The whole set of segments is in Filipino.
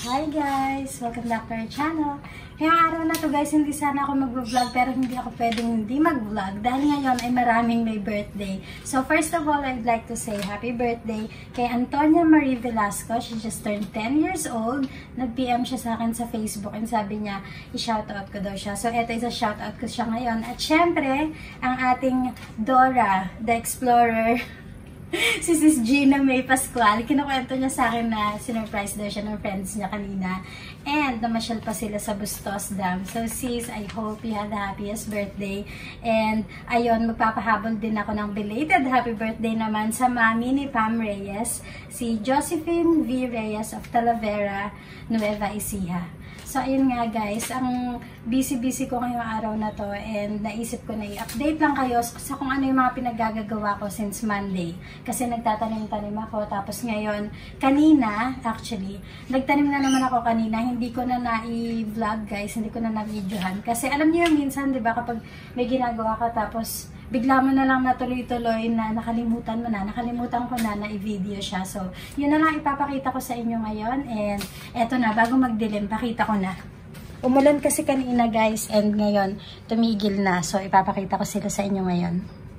Hi guys! Welcome back to our channel. Ngayong araw na to guys, hindi sana ako mag-vlog pero hindi ako pwedeng hindi mag-vlog dahil ngayon ay maraming may birthday. So first of all, I'd like to say happy birthday kay Antonia Marie Velasco. She just turned 10 years old. Nag-PM siya sa akin sa Facebook and sabi niya, i-shoutout ko daw siya. So eto is a shoutout ko siya ngayon. At syempre, ang ating Dora, the Explorer, si Sis Gina May Pascual, kinukwento niya sa akin na sinurprise daw siya ng friends niya kanina. And namasyal pa sila sa Bustos Dam. So sis, I hope you had the happiest birthday. And ayun, magpapahabol din ako ng belated happy birthday naman sa mami ni Pam Reyes, si Josephine V. Reyes of Talavera, Nueva Ecija. So, ayun nga guys, ang busy-busy ko ngayong araw na to and naisip ko na i-update lang kayo sa kung ano yung mga pinagagagawa ko since Monday. Kasi nagtatanim-tanim ako, tapos ngayon, kanina, actually, nagtanim na naman ako kanina, hindi ko na na-i-vlog guys, hindi ko na na-videohan. Kasi alam niyo yung minsan, di ba, kapag may ginagawa ka tapos bigla mo na lang natuloy-tuloy na nakalimutan ko na i-video siya. So, yun na lang ipapakita ko sa inyo ngayon. And eto na, bago magdilim, pakita ko na. Umulan kasi kanina guys, and ngayon, tumigil na. So, ipapakita ko sila sa inyo ngayon.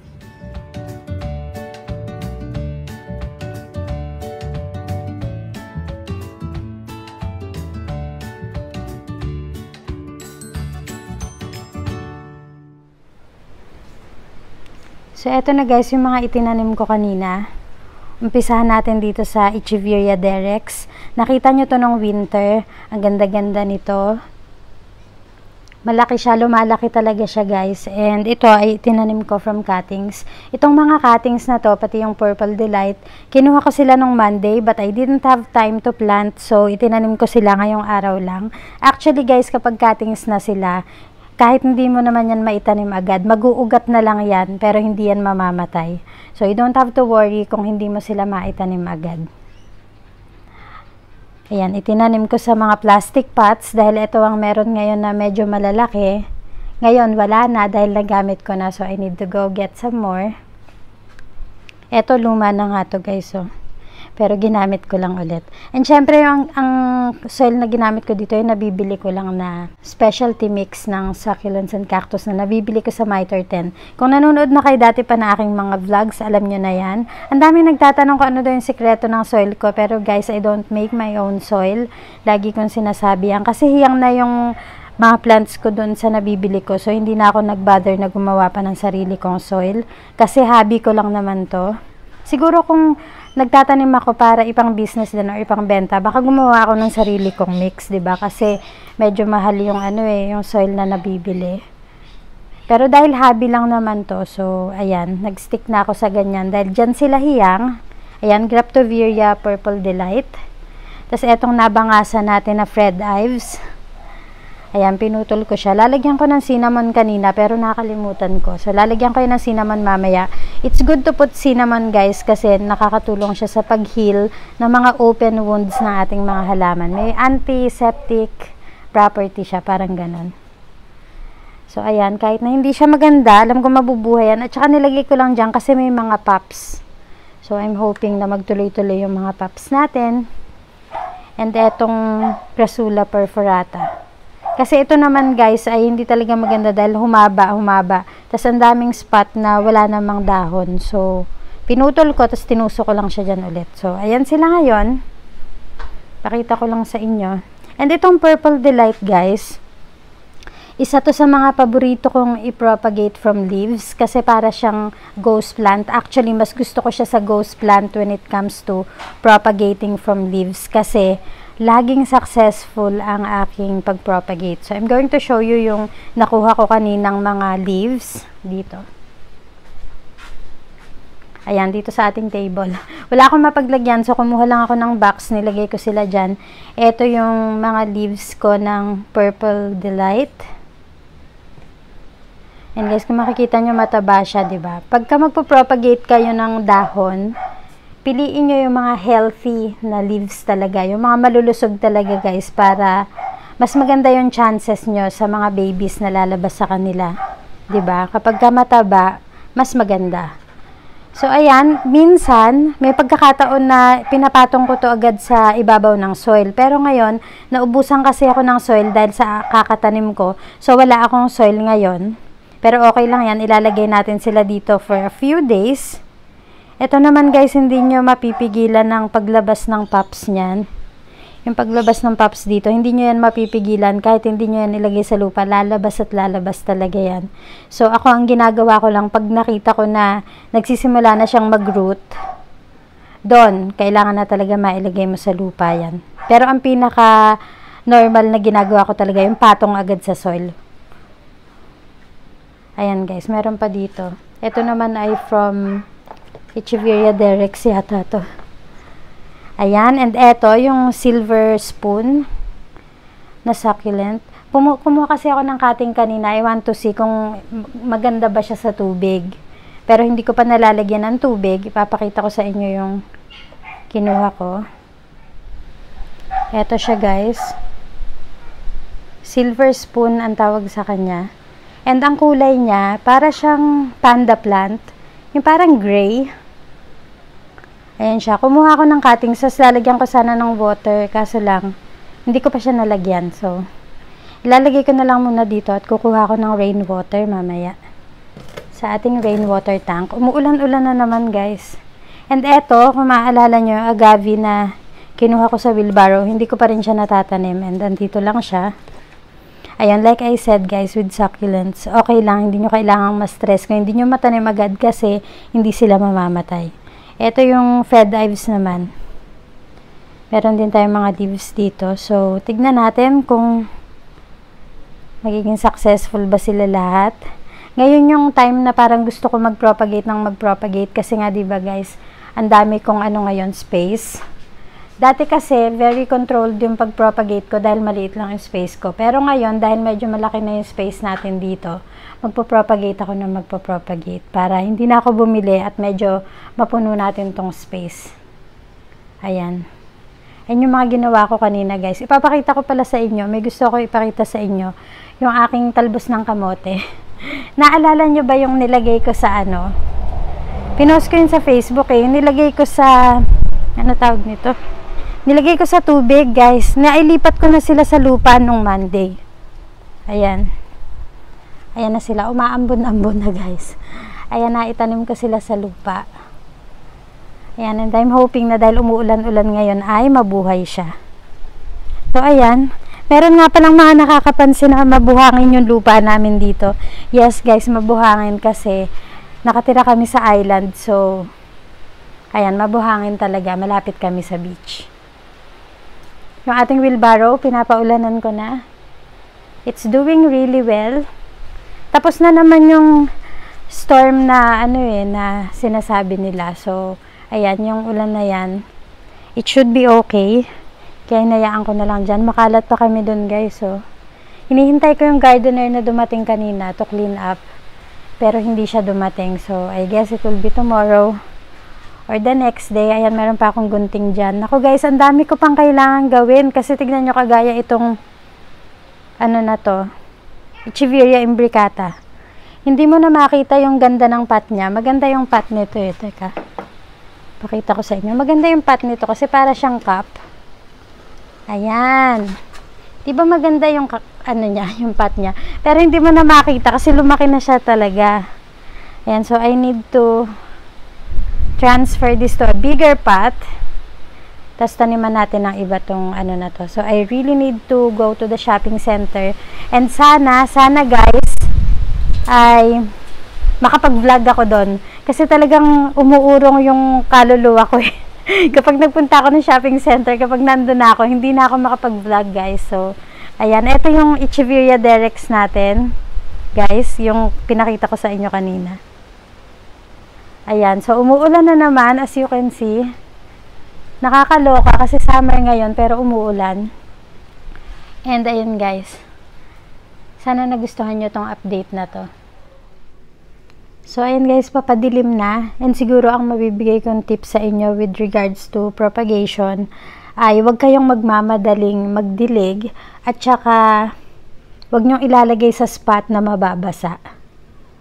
So, eto na guys, yung mga itinanim ko kanina. Umpisahan natin dito sa Echeveria Derex. Nakita nyo to nung winter. Ang ganda-ganda nito. Malaki siya, lumalaki talaga siya guys. And ito ay itinanim ko from cuttings. Itong mga cuttings na to, pati yung Purple Delight, kinuha ko sila nung Monday but I didn't have time to plant. So, itinanim ko sila ngayong araw lang. Actually guys, kapag cuttings na sila, kahit hindi mo naman yan maitanim agad, mag-uugat na lang yan, pero hindi yan mamamatay. So, you don't have to worry kung hindi mo sila maitanim agad. Ayan, itinanim ko sa mga plastic pots dahil ito ang meron ngayon na medyo malalaki. Ngayon, wala na dahil nagamit ko na, so I need to go get some more. Ito, luma na nga to guys, so. Pero ginamit ko lang ulit. And syempre, ang soil na ginamit ko dito, yung nabibili ko lang na specialty mix ng succulents and cactus na nabibili ko sa Mitre 10. Kung nanonood na kayo dati pa na aking mga vlogs, alam nyo na yan. Ang dami nagtatanong ko ano daw yung sikreto ng soil ko. Pero guys, I don't make my own soil. Lagi kong sinasabi yan. Kasi hiyang na yung mga plants ko dun sa nabibili ko. So, hindi na ako nag-bother na gumawa pa ng sarili kong soil. Kasi hobby ko lang naman to. Siguro kung nagtatanim ako para ipang business din o ipang benta, baka gumawa ako ng sarili kong mix, 'di ba? Kasi medyo mahal yung yung soil na nabibili. Pero dahil hobby lang naman to, so ayan, nag-stick na ako sa ganyan dahil diyan sila hiyang. Ayan, Graptoveria Purple Delight. Tapos etong nabangasan natin na Fred Ives. Ayan, pinutol ko siya. Lalagyan ko ng cinnamon kanina pero nakalimutan ko. So, lalagyan ko yun ng cinnamon mamaya. It's good to put cinnamon guys kasi nakakatulong siya sa pag-heal ng mga open wounds ng ating mga halaman. May antiseptic property siya, parang ganon. So, ayan, kahit na hindi siya maganda, alam ko mabubuhay yan. At saka nilagay ko lang dyan kasi may mga pops. So, I'm hoping na magtuloy-tuloy yung mga pops natin. And etong Crassula perforata. Kasi ito naman guys ay hindi talaga maganda dahil humaba. Tapos ang daming spot na wala namang dahon. So, pinutol ko tapos tinusok ko lang siya dyan ulit. So, ayan sila ngayon. Pakita ko lang sa inyo. And itong Purple Delight guys, isa to sa mga paborito kong i-propagate from leaves. Kasi para siyang ghost plant. Actually, mas gusto ko siya sa ghost plant when it comes to propagating from leaves. Kasi laging successful ang aking pag-propagate. So, I'm going to show you yung nakuha ko kaninang mga leaves dito. Ayan, dito sa ating table. Wala akong mapaglagyan, so kumuha lang ako ng box, nilagay ko sila dyan. Ito yung mga leaves ko ng Purple Delight. And guys, kung makikita nyo, mataba siya, diba? Pagka magpo-propagate kayo ng dahon, piliin nyo yung mga healthy na leaves talaga. Yung mga malulusog talaga guys para mas maganda yung chances nyo sa mga babies na lalabas sa kanila. 'Di ba? Kapag mataba, mas maganda. So, ayan, minsan, may pagkakataon na pinapatong ko to agad sa ibabaw ng soil. Pero ngayon, naubusan kasi ako ng soil dahil sa kakatanim ko. So, wala akong soil ngayon. Pero okay lang yan, ilalagay natin sila dito for a few days. Ito naman guys, hindi nyo mapipigilan ng paglabas ng pops niyan. Yung paglabas ng pops dito, hindi nyo yan mapipigilan. Kahit hindi nyo yan ilagay sa lupa, lalabas at lalabas talaga yan. So, ako ang ginagawa ko lang, pag nakita ko na nagsisimula na siyang mag-root, doon, kailangan na talaga mailagay mo sa lupa yan. Pero ang pinaka-normal na ginagawa ko talaga, yung patong agad sa soil. Ayan guys, meron pa dito. Ito naman ay from Echeveria Derex yata to. Ayan, and eto, yung silver spoon na succulent. Kumuha kasi ako ng cutting kanina. I want to see kung maganda ba siya sa tubig. Pero hindi ko pa nalalagyan ng tubig. Ipapakita ko sa inyo yung kinuha ko. Eto siya guys. Silver spoon ang tawag sa kanya. And ang kulay niya, para siyang panda plant. Yung parang gray. Ayan siya. Kumuha ko ng cutting sauce. Lalagyan ko sana ng water. Kaso lang, hindi ko pa siya nalagyan. So, ilalagay ko na lang muna dito at kukuha ko ng rainwater mamaya. Sa ating rainwater tank. Umuulan-ulan na naman guys. And eto, kung maaalala nyo, yung agave na kinuha ko sa wheelbarrow, hindi ko pa rin siya natatanim. And andito lang siya. Ayan, like I said guys, with succulents, okay lang. Hindi nyo kailangang ma-stress. Kung hindi nyo matanim agad kasi hindi sila mamamatay. Ito yung Fed Ives naman. Meron din tayong mga leaves dito. So, tignan natin kung magiging successful ba sila lahat. Ngayon yung time na parang gusto ko mag-propagate ng mag-propagate. Kasi nga, diba guys, ang dami kong ngayon, space. Dati kasi, very controlled yung pag-propagate ko dahil maliit lang yung space ko. Pero ngayon, dahil medyo malaki na yung space natin dito, magpo-propagate ako na magpo-propagate para hindi na ako bumili at medyo mapuno natin tong space. Ayan. Ayan yung mga ginawa ko kanina guys. Ipapakita ko pala sa inyo. May gusto ko ipakita sa inyo. Yung aking talbos ng kamote. Naalala nyo ba yung nilagay ko sa Pinost ko yun sa Facebook eh. Yung nilagay ko sa, ano tawag nito? Nilagay ko sa tubig guys. Nailipat ko na sila sa lupa nung Monday. Ayan. Ayan na sila. Umaambon-ambon na guys. Ayan na, itanim ko sila sa lupa. Ayan, and I'm hoping na dahil umuulan-ulan ngayon ay mabuhay siya. So, ayan. Meron nga palang mga nakakapansin na mabuhangin yung lupa namin dito. Yes guys, mabuhangin kasi nakatira kami sa island. So, ayan, mabuhangin talaga. Malapit kami sa beach. Yung ating wheelbarrow, pinapaulanan ko na. It's doing really well. Tapos na naman yung storm na na sinasabi nila. So, ayan, yung ulan na yan. It should be okay. Kaya hinayaan ko na lang dyan. Makalat pa kami dun guys. So, hinihintay ko yung gardener na dumating kanina to clean up. Pero hindi siya dumating. So, I guess it will be tomorrow or the next day. Ayan, meron pa akong gunting dyan. Ako guys, ang dami ko pang kailangan gawin. Kasi tignan nyo kagaya itong na to. Echeveria imbricata. Hindi mo na makita yung ganda ng pot niya. Maganda yung pot nito eh. Teka. Pakita ko sa inyo. Maganda yung pot nito kasi para siyang cup. Ayan. Diba maganda yung niya, yung pot niya. Pero hindi mo na makita kasi lumaki na siya talaga. Ayan. So, I need to transfer this to a bigger pot. Tapos taniman natin ng iba tong na to. So, I really need to go to the shopping center. And sana guys, ay makapag-vlog ako doon. Kasi talagang umuurong yung kaluluwa ko eh. Kapag nagpunta ako ng shopping center, kapag nandun na ako, hindi na ako makapag-vlog guys. So, ayan. Ito yung Echeveria Derex natin. Guys, yung pinakita ko sa inyo kanina. Ayan. So, umuulan na naman as you can see. Nakakaloka kasi summer ngayon pero umuulan. And ayun guys. Sana nagustuhan nyo tong update na to. So ayun guys, papadilim na. And siguro ang mabibigay kong tips sa inyo with regards to propagation ay huwag kayong magmamadaling magdilig at saka huwag nyong ilalagay sa spot na mababasa.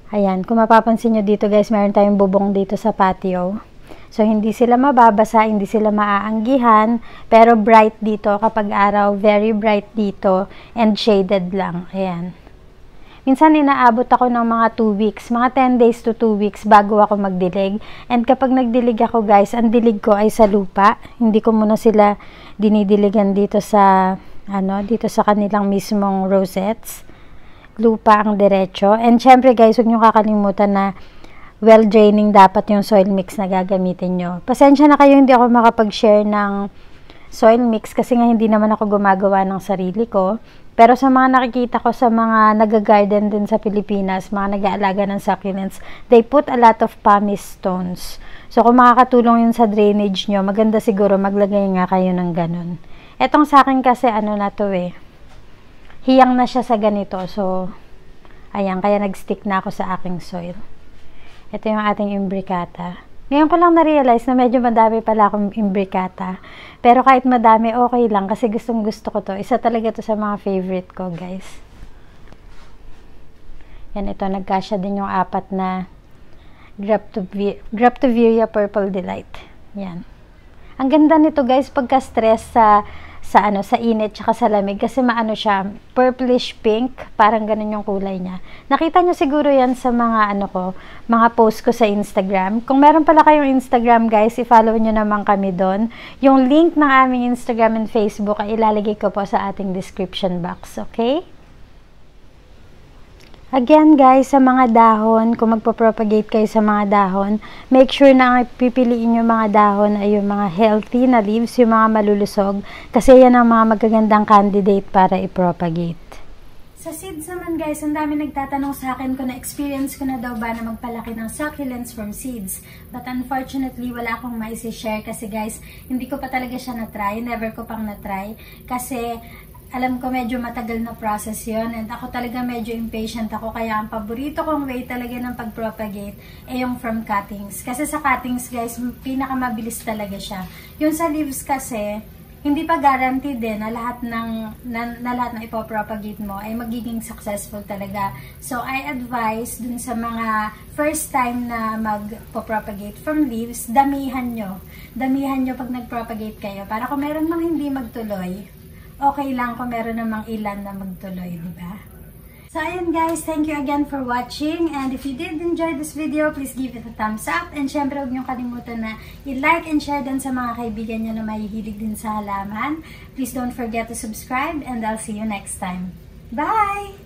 Ayan, kung mapapansin nyo dito guys, meron tayong bubong dito sa patio. So, hindi sila mababasa, hindi sila maaanggihan, pero bright dito kapag araw, very bright dito, and shaded lang. Ayan. Minsan inaabot ako ng mga 2 weeks, mga 10 days to 2 weeks bago ako magdilig. And kapag nagdilig ako guys, ang dilig ko ay sa lupa. Hindi ko muna sila dinidiligan dito sa, dito sa kanilang mismong rosettes. Lupa ang diretso. And syempre guys, huwag nyo kakalimutan na well draining dapat yung soil mix na gagamitin nyo. Pasensya na kayo, hindi ako makapag-share ng soil mix kasi nga hindi naman ako gumagawa ng sarili ko. Pero sa mga nakikita ko sa mga nag-garden din sa Pilipinas, mga nag-aalaga ng succulents, they put a lot of pumice stones. So kung makakatulong yun sa drainage nyo, maganda siguro maglagay nga kayo ng ganun. Etong sa akin kasi na to hiyang na siya sa ganito. So, ayan, kaya nag-stick na ako sa aking soil. Ito yung ating imbricata. Ngayon ko lang na-realize na medyo madami pala akong imbricata. Pero kahit madami, okay lang. Kasi gustong gusto ko to. Isa talaga to sa mga favorite ko, guys. Yan, ito. Nagkasya din yung 4 na Graptoveria Purple Delight. Yan. Ang ganda nito, guys, pagka-stress sa init tsaka sa lamig kasi maano siya, purplish pink, parang ganun yung kulay niya. Nakita nyo siguro yan sa mga mga post ko sa Instagram. Kung meron pala kayong Instagram guys, i-follow nyo naman kami doon. Yung link ng aming Instagram and Facebook ay ilalagay ko po sa ating description box, okay? Again guys, sa mga dahon, kung magpo-propagate kayo sa mga dahon, make sure na pipiliin yung mga dahon ay yung mga healthy na leaves, yung mga malulusog, kasi yan ang mga magagandang candidate para i-propagate. Sa seeds naman guys, ang dami nagtatanong sa akin kung na-experience ko na daw ba na magpalaki ng succulents from seeds. But unfortunately, wala akong maisi-share kasi guys, hindi ko pa talaga siya na-try, never ko pang na-try, kasi alam ko medyo matagal na process yon and ako talaga medyo impatient ako kaya ang paborito kong way talaga ng pag-propagate ay yung from cuttings. Kasi sa cuttings guys, pinakamabilis talaga siya. Yung sa leaves kasi, hindi pa guaranteed din na lahat ng ipopropagate mo ay magiging successful talaga. So I advise dun sa mga first time na magpo-propagate from leaves, damihan nyo. Damihan nyo pag nag-propagate kayo para kung meron mang hindi magtuloy, okay lang kung meron namang ilan na magtuloy, diba? So, ayun guys, thank you again for watching. And if you did enjoy this video, please give it a thumbs up. And syempre, huwag niyong kalimutan na i-like and share din sa mga kaibigan niyo na mahihilig din sa halaman. Please don't forget to subscribe and I'll see you next time. Bye!